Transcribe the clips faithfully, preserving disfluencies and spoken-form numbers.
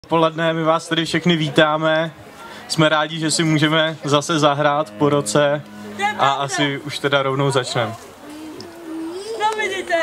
Poledne, my vás tady všechny vítáme. Jsme rádi, že si můžeme zase zahrát po roce a asi už teda rovnou začneme. No vidíte.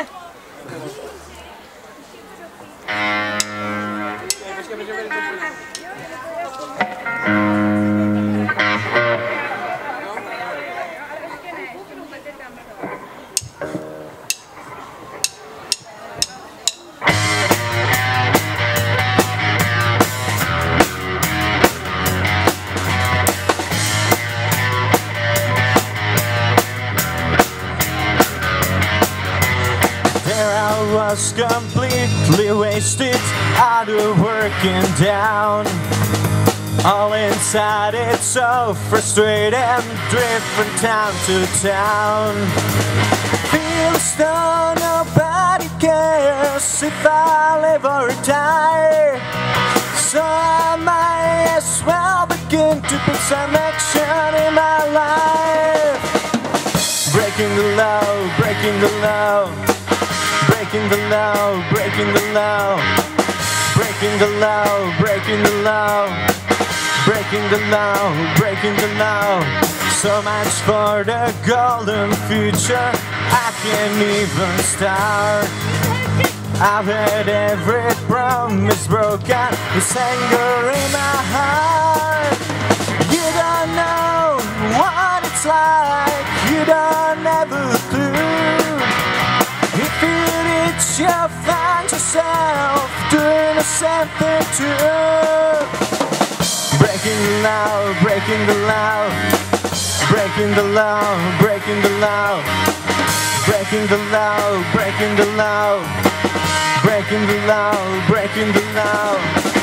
Was completely wasted, out of working down. All inside it's so frustrating, drifting town to town. Feel as though nobody cares if I live or die. So I might as well begin to put some action in my life. Breaking the law, breaking the law. Breaking the law, breaking the law, breaking the law, breaking the law, breaking the law, breaking the law. So much for the golden future, I can't even start. I've had every promise broken, this anger in my heart. You don't know what it's like, you don't have a clue. If it's you'll find yourself doing the same thing too. Breaking the law, breaking the law, breaking the law, breaking the law, breaking the law, breaking the law, breaking the law, breaking the law.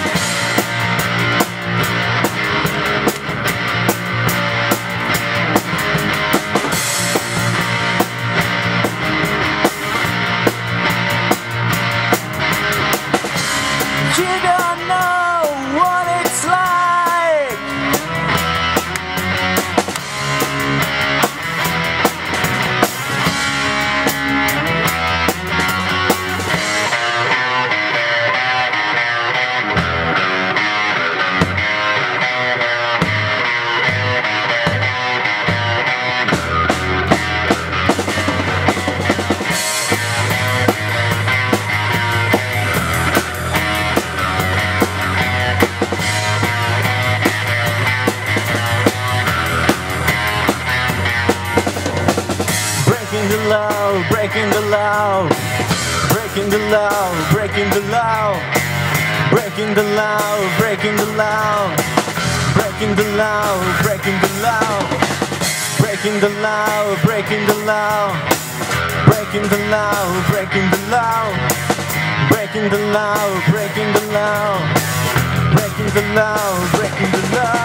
You don't know what it's like. Breaking the law, breaking the law, breaking the law, breaking the law, breaking the law, breaking the law, breaking the law, breaking the law, breaking the law, breaking the law, breaking the law, breaking the law, breaking the law, breaking the law, breaking the law, breaking the law.